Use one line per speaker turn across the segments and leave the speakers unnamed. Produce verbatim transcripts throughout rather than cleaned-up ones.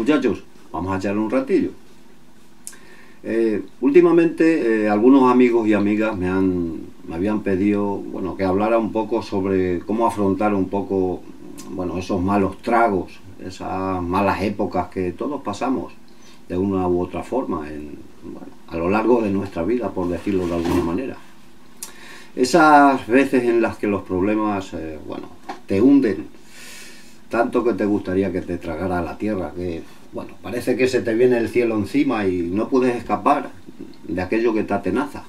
muchachos, vamos a echarle un ratillo. Eh, últimamente eh, algunos amigos y amigas me, han, me habían pedido, bueno, que hablara un poco sobre cómo afrontar un poco, bueno, esos malos tragos, esas malas épocas que todos pasamos de una u otra forma en, bueno, a lo largo de nuestra vida, por decirlo de alguna manera. Esas veces en las que los problemas, eh, bueno, te hunden tanto que te gustaría que te tragara la tierra, que, bueno, parece que se te viene el cielo encima y no puedes escapar de aquello que te atenaza.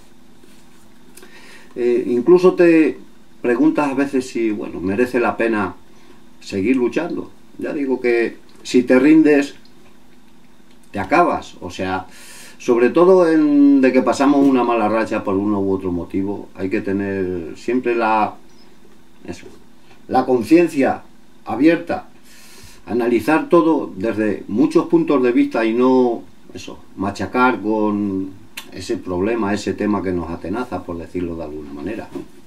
Eh, incluso te preguntas a veces si, bueno, merece la pena seguir luchando. Ya digo que si te rindes, te acabas. O sea, sobre todo en de que pasamos una mala racha por uno u otro motivo, hay que tener siempre la, eso, la conciencia abierta, analizar todo desde muchos puntos de vista y no eso, machacar con ese problema, ese tema que nos atenaza, por decirlo de alguna manera.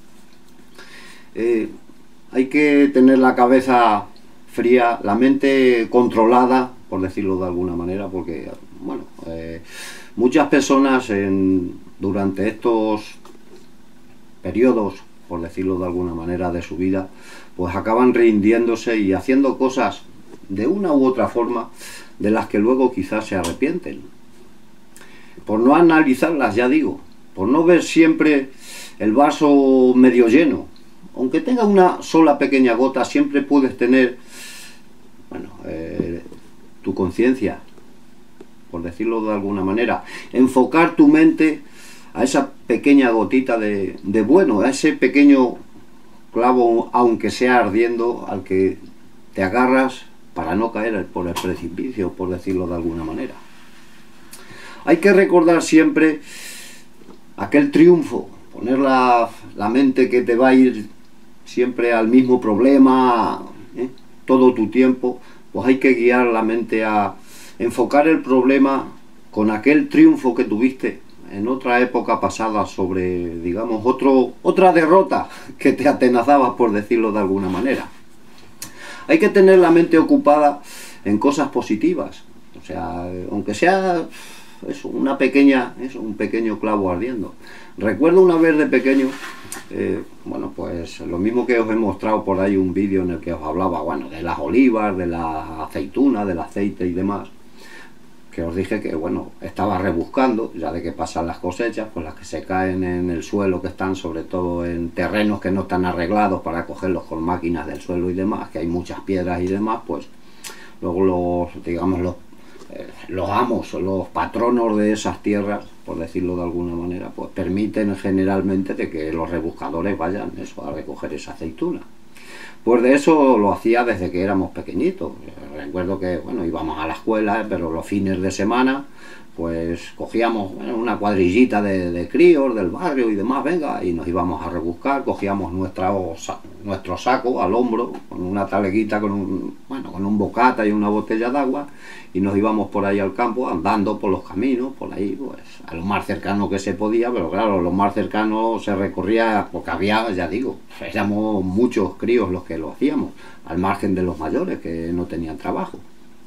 Eh, hay que tener la cabeza fría, la mente controlada, por decirlo de alguna manera, porque bueno, eh, muchas personas en, durante estos periodos, por decirlo de alguna manera, de su vida, pues acaban rindiéndose y haciendo cosas de una u otra forma de las que luego quizás se arrepienten. Por no analizarlas, ya digo, por no ver siempre el vaso medio lleno. Aunque tenga una sola pequeña gota, siempre puedes tener, bueno, eh, tu conciencia, por decirlo de alguna manera, enfocar tu mente a esa pequeña gotita de, de bueno, a ese pequeño clavo, aunque sea ardiendo, al que te agarras para no caer por el precipicio, por decirlo de alguna manera. Hay que recordar siempre aquel triunfo, poner la, la mente que te va a ir siempre al mismo problema, ¿eh? todo tu tiempo, pues hay que guiar la mente a enfocar el problema con aquel triunfo que tuviste en otra época pasada sobre, digamos, otro, otra derrota que te atenazaba, por decirlo de alguna manera. Hay que tener la mente ocupada en cosas positivas, o sea, aunque sea eso, una pequeña, eso, un pequeño clavo ardiendo. Recuerdo una vez de pequeño, eh, bueno, pues lo mismo que os he mostrado por ahí un vídeo en el que os hablaba, bueno, de las olivas, de la aceituna, del aceite y demás, que os dije que, bueno, estaba rebuscando, ya de que pasan las cosechas, pues las que se caen en el suelo, que están sobre todo en terrenos que no están arreglados para cogerlos con máquinas del suelo y demás, que hay muchas piedras y demás, pues luego los, digamos, los, eh, los amos, los patronos de esas tierras, por decirlo de alguna manera, pues permiten generalmente de que los rebuscadores vayan eso, a recoger esa aceituna. Pues de eso lo hacía desde que éramos pequeñitos. Recuerdo que, bueno, íbamos a la escuela, pero los fines de semana, pues cogíamos, bueno, una cuadrillita de, de críos del barrio y demás, venga, y nos íbamos a rebuscar, cogíamos nuestra, nuestro saco al hombro, con una taleguita, con un, bueno, con un bocata y una botella de agua, y nos íbamos por ahí al campo, andando por los caminos, por ahí, pues, a lo más cercano que se podía, pero claro, lo más cercano se recorría, porque había, ya digo, éramos muchos críos los que lo hacíamos, al margen de los mayores, que no tenían trabajo.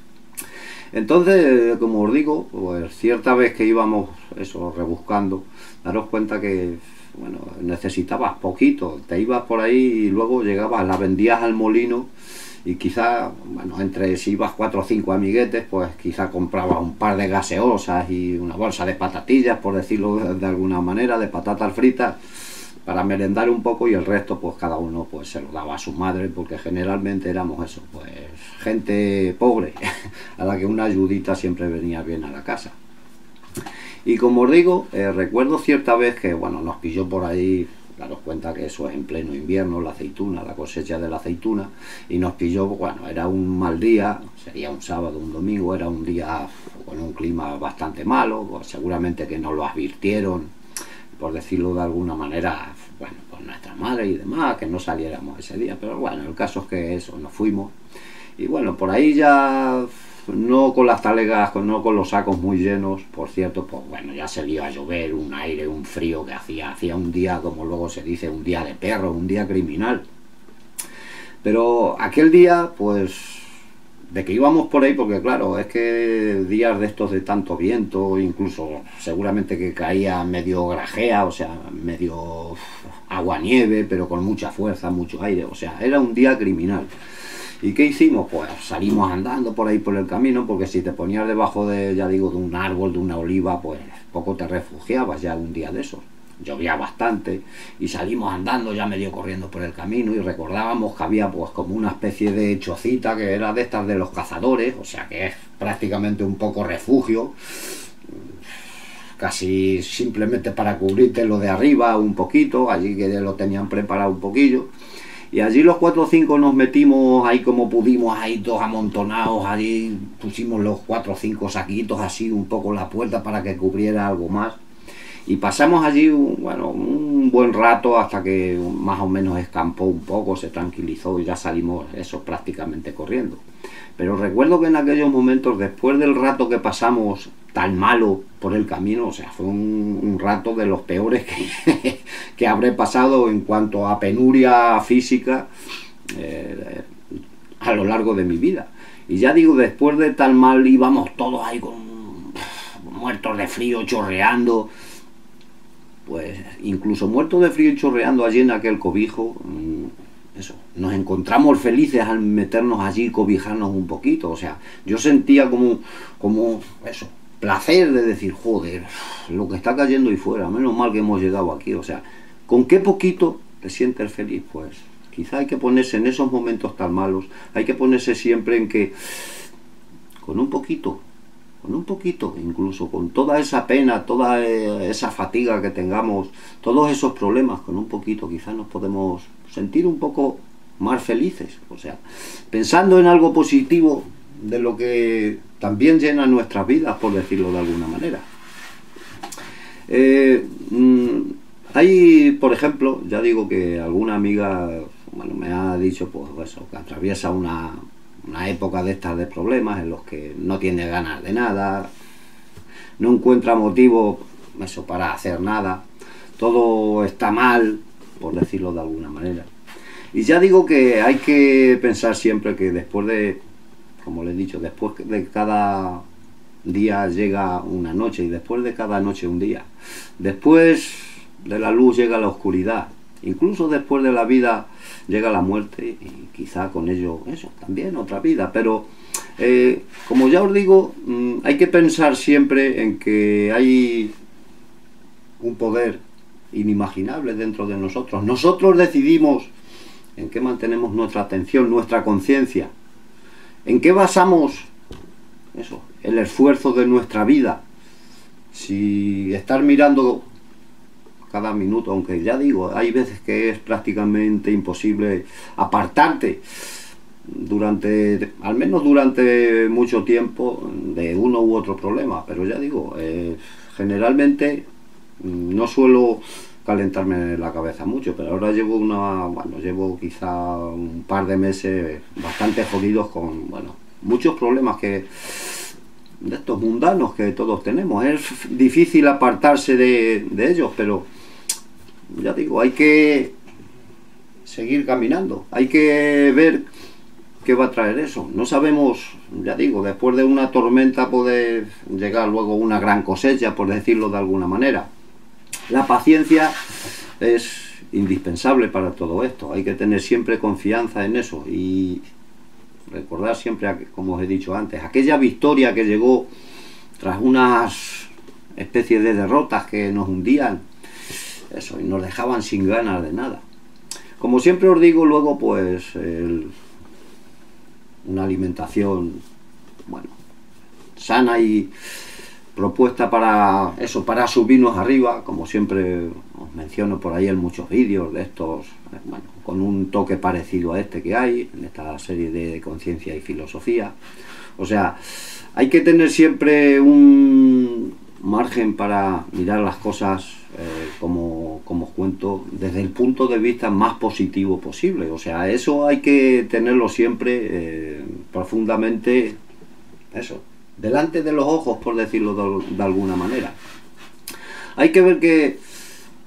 Entonces, como os digo, pues cierta vez que íbamos eso rebuscando, daros cuenta que, bueno, necesitabas poquito, te ibas por ahí y luego llegabas, la vendías al molino y quizá, bueno, entre si ibas cuatro o cinco amiguetes, pues quizá comprabas un par de gaseosas y una bolsa de patatillas, por decirlo de alguna manera, de patatas fritas, para merendar un poco, y el resto pues cada uno pues se lo daba a su madre, porque generalmente éramos eso, pues gente pobre a la que una ayudita siempre venía bien a la casa. Y como os digo, eh, recuerdo cierta vez que, bueno, nos pilló por ahí, daros cuenta que eso es en pleno invierno, la aceituna, la cosecha de la aceituna, y nos pilló, bueno, era un mal día, sería un sábado, un domingo, era un día con un clima bastante malo, pues seguramente que nos lo advirtieron, por decirlo de alguna manera, bueno, por nuestra madre y demás, que no saliéramos ese día, pero bueno, el caso es que eso, nos fuimos, y bueno, por ahí ya, no con las talegas, no con los sacos muy llenos, por cierto, pues bueno, ya se iba a llover, un aire, un frío que hacía, hacía un día, como luego se dice, un día de perro, un día criminal, pero aquel día, pues, de que íbamos por ahí, porque claro, es que días de estos de tanto viento, incluso seguramente que caía medio grajea, o sea, medio agua-nieve, pero con mucha fuerza, mucho aire, o sea, era un día criminal. ¿Y qué hicimos? Pues salimos andando por ahí por el camino, porque si te ponías debajo de, ya digo, de un árbol, de una oliva, pues poco te refugiabas ya un día de esos. Llovía bastante y salimos andando ya medio corriendo por el camino y recordábamos que había pues como una especie de chocita que era de estas de los cazadores, o sea que es prácticamente un poco refugio, casi simplemente para cubrirte lo de arriba un poquito, allí que lo tenían preparado un poquillo. Y allí los cuatro o cinco nos metimos ahí como pudimos, ahí todos amontonados, allí pusimos los cuatro o cinco saquitos así un poco en la puerta para que cubriera algo más. Y pasamos allí un, bueno, un buen rato hasta que más o menos escampó un poco, se tranquilizó y ya salimos eso prácticamente corriendo. Pero recuerdo que en aquellos momentos, después del rato que pasamos tan malo por el camino, o sea, fue un, un rato de los peores que, que habré pasado en cuanto a penuria física eh, a lo largo de mi vida. Y ya digo, después de tan mal íbamos todos ahí con muertos de frío, chorreando. Pues incluso muertos de frío y chorreando allí en aquel cobijo, eso, nos encontramos felices al meternos allí y cobijarnos un poquito. O sea, yo sentía como, como eso, placer de decir, joder, lo que está cayendo ahí fuera, menos mal que hemos llegado aquí. O sea, ¿con qué poquito te sientes feliz? Pues quizá hay que ponerse en esos momentos tan malos, hay que ponerse siempre en que con un poquito, con un poquito, incluso con toda esa pena, toda esa fatiga que tengamos, todos esos problemas, con un poquito quizás nos podemos sentir un poco más felices. O sea, pensando en algo positivo de lo que también llena nuestras vidas, por decirlo de alguna manera. Eh, hay, por ejemplo, ya digo que alguna amiga, bueno, me ha dicho pues eso, que atraviesa una... una época de estas de problemas en los que no tiene ganas de nada, no encuentra motivo eso para hacer nada, todo está mal, por decirlo de alguna manera. Y ya digo que hay que pensar siempre que después de, como le he dicho, después de cada día llega una noche y después de cada noche un día. Después de la luz llega la oscuridad. Incluso después de la vida llega la muerte y quizá con ello eso, también otra vida. Pero eh, como ya os digo, mmm, hay que pensar siempre en que hay un poder inimaginable dentro de nosotros. Nosotros decidimos en qué mantenemos nuestra atención, nuestra conciencia, en qué basamos eso, el esfuerzo de nuestra vida. Si estar mirando cada minuto, aunque ya digo, hay veces que es prácticamente imposible apartarte durante, al menos durante mucho tiempo, de uno u otro problema, pero ya digo, eh, generalmente no suelo calentarme la cabeza mucho, pero ahora llevo una, bueno, llevo quizá un par de meses bastante jodidos con, bueno, muchos problemas que de estos mundanos que todos tenemos. Es difícil apartarse de, de ellos, pero ya digo, hay que seguir caminando, hay que ver qué va a traer eso. No sabemos, ya digo, después de una tormenta puede llegar luego una gran cosecha, por decirlo de alguna manera. La paciencia es indispensable para todo esto, hay que tener siempre confianza en eso y recordar siempre, como os he dicho antes, aquella victoria que llegó tras unas especies de derrotas que nos hundían, eso, y nos dejaban sin ganas de nada. Como siempre os digo, luego pues el, una alimentación, bueno, sana y propuesta para eso, para subirnos arriba, como siempre os menciono por ahí en muchos vídeos de estos, bueno, con un toque parecido a este que hay en esta serie de conciencia y filosofía. O sea, hay que tener siempre un margen para mirar las cosas, eh, como, como os cuento, desde el punto de vista más positivo posible. O sea, eso hay que tenerlo siempre eh, profundamente, eso, delante de los ojos, por decirlo de, de alguna manera. Hay que ver que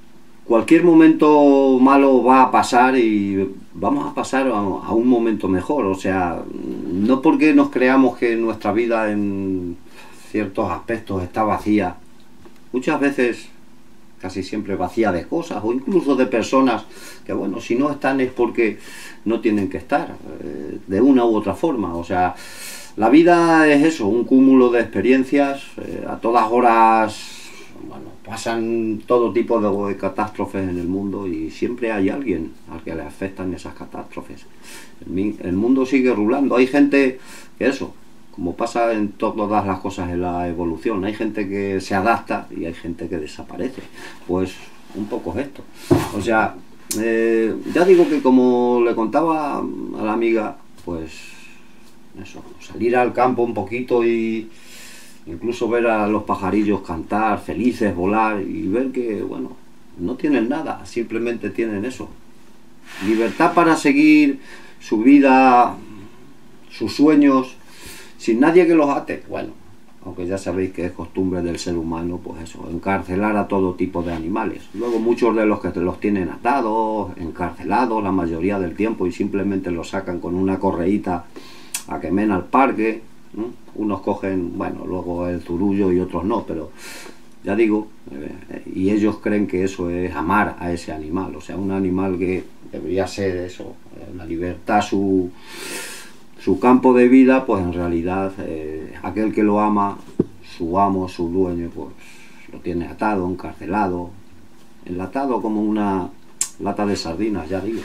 cualquier momento malo va a pasar y vamos a pasar a, a un momento mejor. O sea, no porque nos creamos que nuestra vida en ciertos aspectos está vacía, muchas veces, casi siempre vacía de cosas o incluso de personas que, bueno, si no están es porque no tienen que estar, eh, de una u otra forma. O sea, la vida es eso, un cúmulo de experiencias, eh, a todas horas, bueno, pasan todo tipo de catástrofes en el mundo y siempre hay alguien al que le afectan esas catástrofes. El, el mundo sigue rulando, hay gente que eso, como pasa en todas las cosas en la evolución, hay gente que se adapta y hay gente que desaparece. Pues un poco es esto. O sea, eh, ya digo que, como le contaba a la amiga, pues eso, salir al campo un poquito y incluso ver a los pajarillos cantar, felices, volar y ver que, bueno, no tienen nada, simplemente tienen eso. Libertad para seguir su vida, sus sueños, sin nadie que los ate. Bueno, aunque ya sabéis que es costumbre del ser humano, pues eso, encarcelar a todo tipo de animales. Luego muchos de los que los tienen atados, encarcelados la mayoría del tiempo y simplemente los sacan con una correíta a que men al parque. ¿Mm? Unos cogen, bueno, luego el zurullo y otros no, pero ya digo, eh, y ellos creen que eso es amar a ese animal. O sea, un animal que debería ser eso, eh, la libertad, su... su campo de vida, pues en realidad eh, aquel que lo ama, su amo, su dueño, pues lo tiene atado, encarcelado, enlatado como una lata de sardinas, ya digo.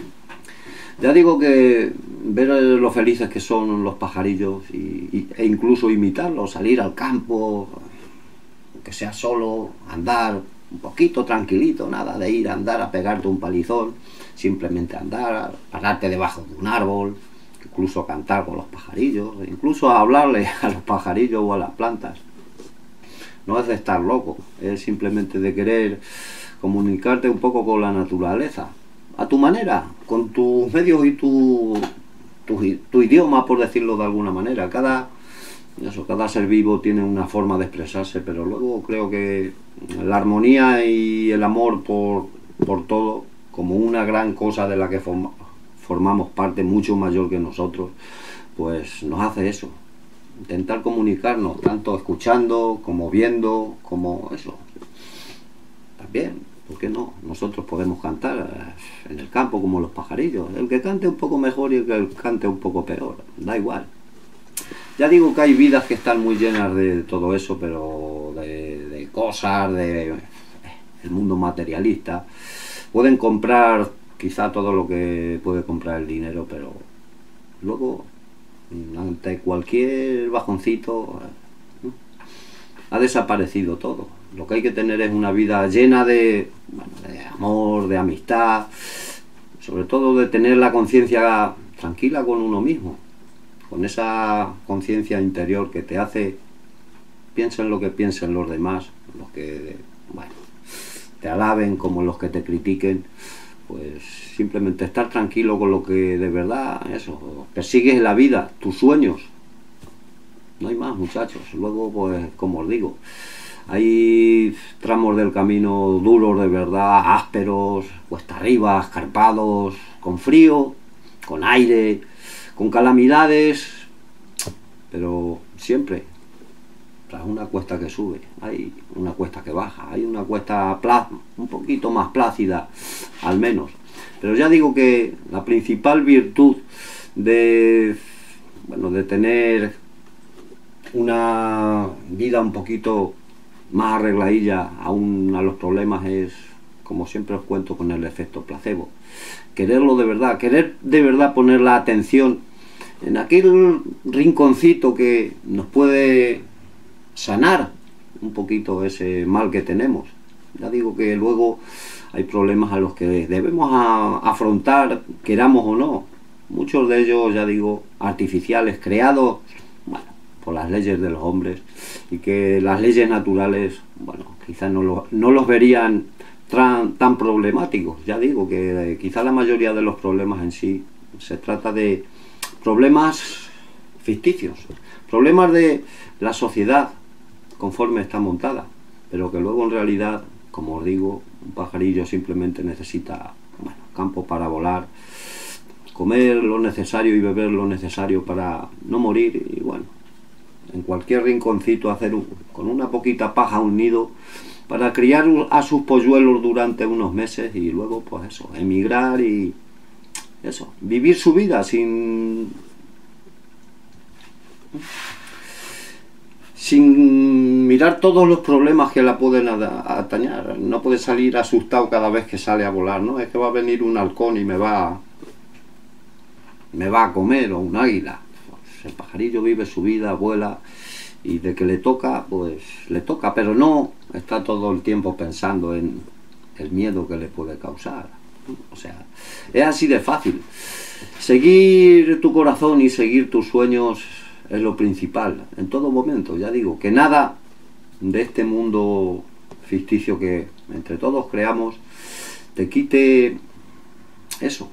Ya digo que ver lo felices que son los pajarillos y, y, e incluso imitarlos, salir al campo, que sea solo, andar un poquito tranquilito, nada de ir a andar a pegarte un palizón, simplemente andar, pararte debajo de un árbol, incluso cantar con los pajarillos, incluso hablarle a los pajarillos o a las plantas. No es de estar loco, es simplemente de querer comunicarte un poco con la naturaleza, a tu manera, con tus medios y tu, tu, tu idioma, por decirlo de alguna manera. Cada, eso, cada ser vivo tiene una forma de expresarse, pero luego creo que la armonía y el amor por, por todo, como una gran cosa de la que forma, formamos parte mucho mayor que nosotros, pues nos hace eso, intentar comunicarnos, tanto escuchando, como viendo, como eso. También, ¿por qué no? Nosotros podemos cantar en el campo como los pajarillos, el que cante un poco mejor y el que cante un poco peor, da igual. Ya digo que hay vidas que están muy llenas de todo eso, pero de, de cosas, de eh, el mundo materialista. Pueden comprar quizá todo lo que puede comprar el dinero, pero luego, ante cualquier bajoncito, ¿no?, ha desaparecido todo. Lo que hay que tener es una vida llena de, bueno, de amor, de amistad, sobre todo de tener la conciencia tranquila con uno mismo, con esa conciencia interior que te hace, piensen lo que piensen los demás, los que, bueno, te alaben como los que te critiquen. Pues simplemente estar tranquilo con lo que de verdad, eso, persigues en la vida, tus sueños. No hay más, muchachos. Luego, pues, como os digo, hay tramos del camino duros de verdad, ásperos, cuesta arriba, escarpados, con frío, con aire, con calamidades, pero siempre tras una cuesta que sube, hay una cuesta que baja, hay una cuesta un poquito más plácida, al menos. Pero ya digo que la principal virtud de, bueno, de tener una vida un poquito más arregladilla aún a los problemas es, como siempre os cuento, con el efecto placebo. Quererlo de verdad, querer de verdad poner la atención en aquel rinconcito que nos puede sanar un poquito ese mal que tenemos. Ya digo que luego hay problemas a los que debemos a, afrontar, queramos o no. Muchos de ellos, ya digo, artificiales, creados, bueno, por las leyes de los hombres, y que las leyes naturales, bueno, quizás no, lo, no los verían tan, tan problemáticos. Ya digo que eh, quizás la mayoría de los problemas en sí se trata de problemas ficticios, problemas de la sociedad conforme está montada, pero que luego en realidad, como os digo, un pajarillo simplemente necesita, bueno, campo para volar, comer lo necesario y beber lo necesario para no morir, y bueno, en cualquier rinconcito hacer un, con una poquita paja un nido para criar a sus polluelos durante unos meses y luego pues eso, emigrar y eso, vivir su vida sin sin mirar todos los problemas que la pueden atañar. No puede salir asustado cada vez que sale a volar, ¿no? Es que va a venir un halcón y me va me va a comer, o un águila. El pajarillo vive su vida, vuela, y de que le toca, pues le toca, pero no está todo el tiempo pensando en el miedo que le puede causar. O sea, es así de fácil. Seguir tu corazón y seguir tus sueños es lo principal, en todo momento. Ya digo, que nada de este mundo ficticio que entre todos creamos te quite eso,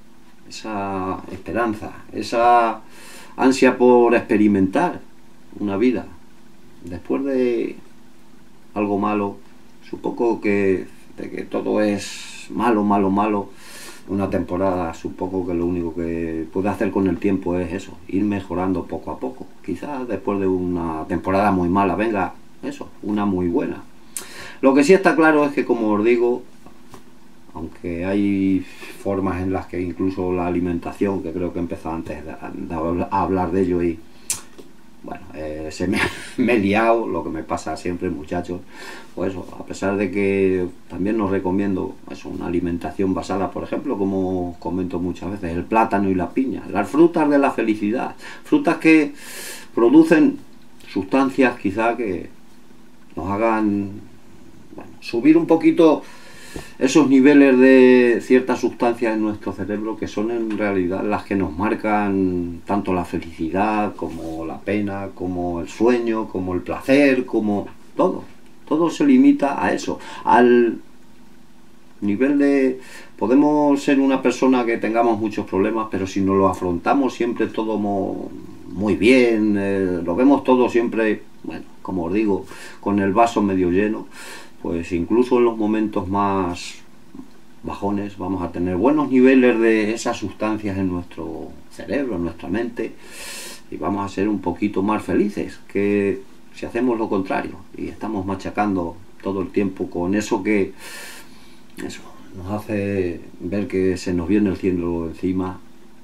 esa esperanza, esa ansia por experimentar una vida. Después de algo malo, supongo que, de que todo es malo, malo, malo, una temporada, supongo que lo único que puede hacer con el tiempo es eso, ir mejorando poco a poco. Quizás después de una temporada muy mala venga eso, una muy buena. Lo que sí está claro es que, como os digo, aunque hay formas en las que incluso la alimentación, que creo que he empezado antes de, de a hablar de ello y bueno, eh, se me, me he liado, lo que me pasa siempre, muchachos. Pues eso, a pesar de que también os recomiendo eso, una alimentación basada, por ejemplo, como comento muchas veces, el plátano y la piña, las frutas de la felicidad, frutas que producen sustancias quizá que nos hagan, bueno, subir un poquito esos niveles de ciertas sustancias en nuestro cerebro, que son en realidad las que nos marcan tanto la felicidad como la pena, como el sueño, como el placer, como todo. Todo se limita a eso, al nivel de... Podemos ser una persona que tengamos muchos problemas, pero si nos lo afrontamos siempre todo muy bien, eh, lo vemos todo siempre, bueno, como os digo, con el vaso medio lleno, pues incluso en los momentos más bajones vamos a tener buenos niveles de esas sustancias en nuestro cerebro, en nuestra mente, y vamos a ser un poquito más felices que si hacemos lo contrario y estamos machacando todo el tiempo con eso que eso nos hace ver que se nos viene el cielo encima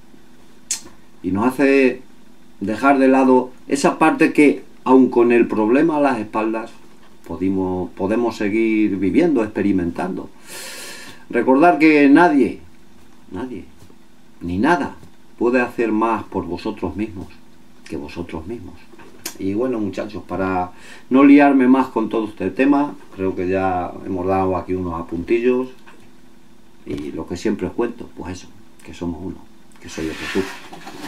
y nos hace dejar de lado esa parte que, aun con el problema a las espaldas, Podemos, podemos seguir viviendo, experimentando. Recordar que nadie, nadie, ni nada puede hacer más por vosotros mismos que vosotros mismos. Y bueno, muchachos, para no liarme más con todo este tema, creo que ya hemos dado aquí unos apuntillos. Y lo que siempre os cuento, pues eso, que somos uno, que soy el Jesús.